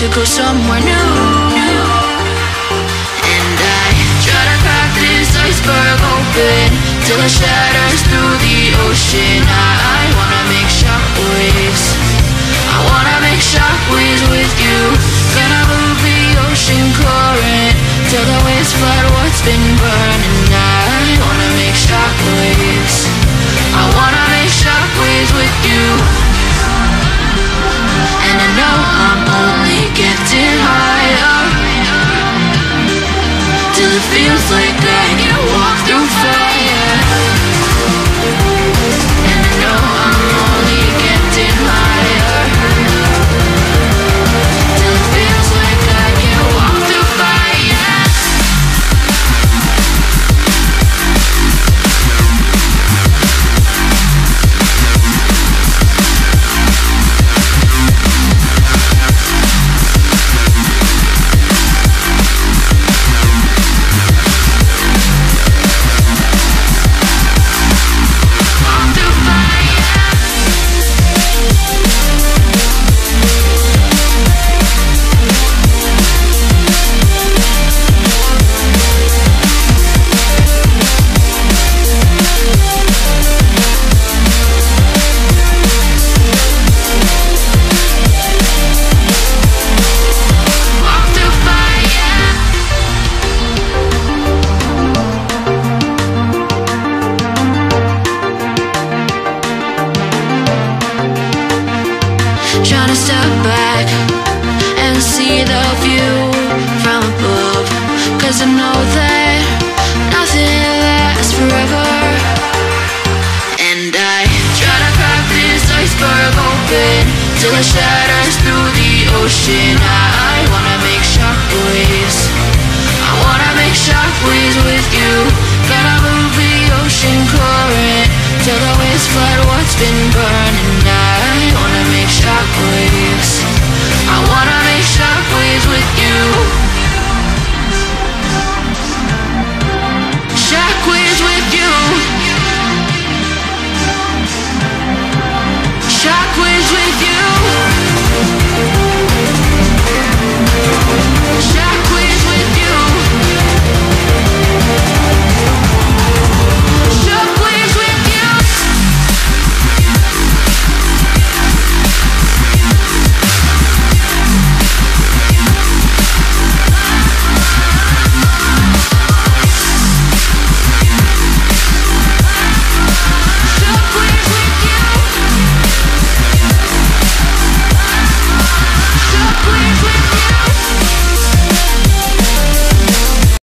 to go somewhere new. And I try to crack this iceberg open till it shatters through the ocean. I wanna make shockwaves. I wanna make shockwaves with you. Gonna move the ocean current till the waves flood what's been burning. I wanna make shockwaves. I wanna make shockwaves with you. And I know I'm only getting higher till it feels like I can walk through fire. And I know I'm only getting higher till it feels like I can walk through fire. Trying to step back and see the view from above, 'cause I know that nothing lasts forever. And I try to crack this iceberg open till it shatters through the ocean. I wanna make shockwaves. I wanna make shockwaves with you. Gonna move the ocean current till the waves flood what's been burning.